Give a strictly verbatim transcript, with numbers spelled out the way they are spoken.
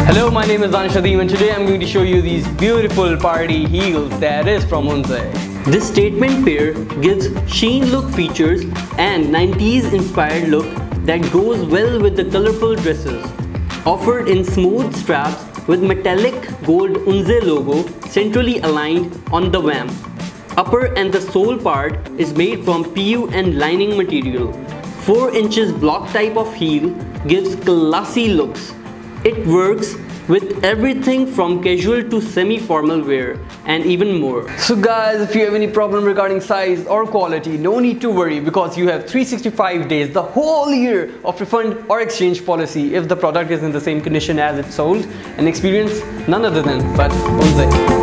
Hello, my name is Anshadeem and today I'm going to show you these beautiful party heels that is from Unze. This statement pair gives sheen look features and nineties inspired look that goes well with the colorful dresses. Offered in smooth straps with metallic gold Unze logo centrally aligned on the V A M. Upper and the sole part is made from P U and lining material. four inches block type of heel gives classy looks. It works with everything from casual to semi-formal wear and even more. So guys, if you have any problem regarding size or quality, no need to worry because you have three hundred sixty-five days, the whole year of refund or exchange policy if the product is in the same condition as it's sold, and experience none other than but Unze.